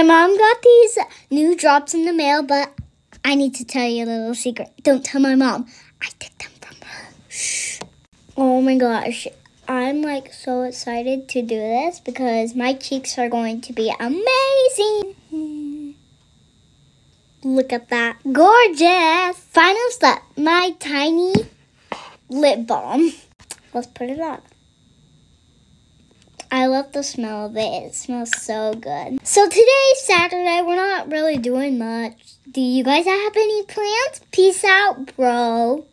My mom got these new drops in the mail, but I need to tell you a little secret. Don't tell my mom. I took them from her. Shh. Oh my gosh. I'm like so excited to do this because my cheeks are going to be amazing. Look at that. Gorgeous. Final step. My tiny lip balm. Let's put it on. I love the smell of it. It smells so good. So today's Saturday. We're not really doing much. Do you guys have any plans? Peace out, bro.